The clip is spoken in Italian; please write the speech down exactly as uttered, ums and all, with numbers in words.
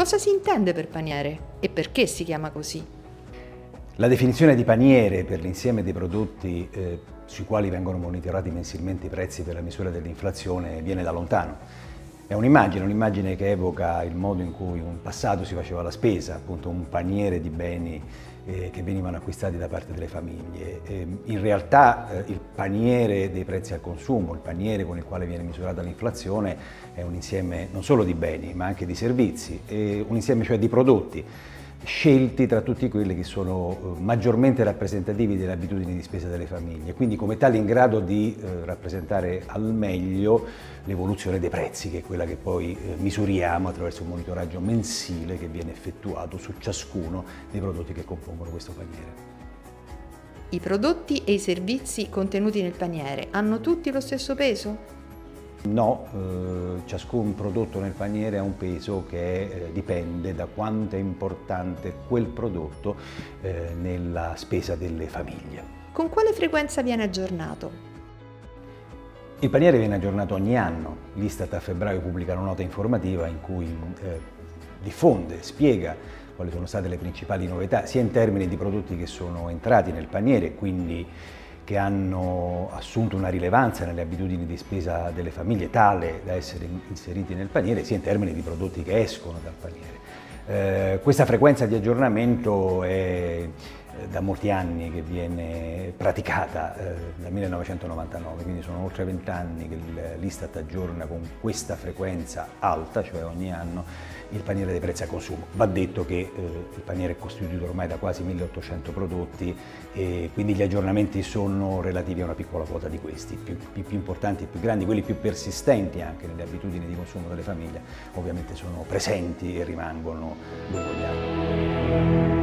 Cosa si intende per paniere e perché si chiama così? La definizione di paniere per l'insieme dei prodotti eh, sui quali vengono monitorati mensilmente i prezzi per la misura dell'inflazione viene da lontano. È un'immagine, un'immagine che evoca il modo in cui in passato si faceva la spesa, appunto un paniere di beni eh, che venivano acquistati da parte delle famiglie. E in realtà eh, il paniere dei prezzi al consumo, il paniere con il quale viene misurata l'inflazione è un insieme non solo di beni ma anche di servizi, e un insieme cioè di prodotti scelti tra tutti quelli che sono maggiormente rappresentativi delle abitudini di spesa delle famiglie, quindi come tali in grado di eh, rappresentare al meglio l'evoluzione dei prezzi, che è quella che poi eh, misuriamo attraverso un monitoraggio mensile che viene effettuato su ciascuno dei prodotti che compongono questo paniere. I prodotti e i servizi contenuti nel paniere hanno tutti lo stesso peso? No, eh, ciascun prodotto nel paniere ha un peso che eh, dipende da quanto è importante quel prodotto eh, nella spesa delle famiglie. Con quale frequenza viene aggiornato? Il paniere viene aggiornato ogni anno. L'Istat a febbraio pubblica una nota informativa in cui eh, diffonde, spiega quali sono state le principali novità, sia in termini di prodotti che sono entrati nel paniere, quindi che hanno assunto una rilevanza nelle abitudini di spesa delle famiglie tale da essere inseriti nel paniere, sia in termini di prodotti che escono dal paniere. Eh, questa frequenza di aggiornamento è da molti anni che viene praticata, eh, dal millenovecentonovantanove, quindi sono oltre vent'anni che l'Istat aggiorna con questa frequenza alta, cioè ogni anno, il paniere dei prezzi a consumo. Va detto che eh, il paniere è costituito ormai da quasi milleottocento prodotti e quindi gli aggiornamenti sono relativi a una piccola quota di questi, più, più, più importanti, più grandi, quelli più persistenti anche nelle abitudini di consumo delle famiglie, ovviamente sono presenti e rimangono lungo gli anni.